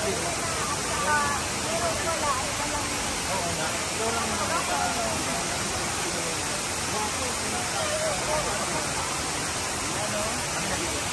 dito. Meron wala, ay walang... Oo na. Ikaw lang naman sa... Ano? Kami na dito.